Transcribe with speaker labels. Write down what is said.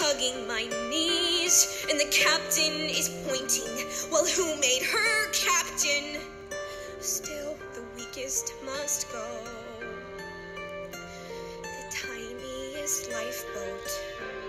Speaker 1: hugging my knees, and the captain is pointing. Well, who made her captain? Still, the weakest must go. The tiniest lifeboat